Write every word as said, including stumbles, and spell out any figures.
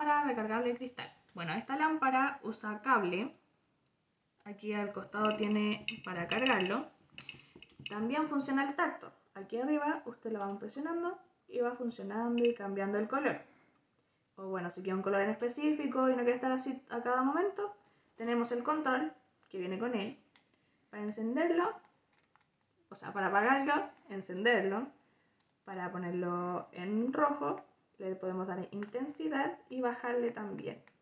Lámpara recargable de cristal. Bueno, esta lámpara usa cable. Aquí al costado tiene para cargarlo. También funciona el tacto. Aquí arriba usted lo va presionando y va funcionando y cambiando el color. O bueno, si quiere un color en específico y no quiere estar así a cada momento, tenemos el control que viene con él para encenderlo, o sea, para apagarlo, encenderlo, para ponerlo en rojo, le podemos dar intensidad y bajarle también.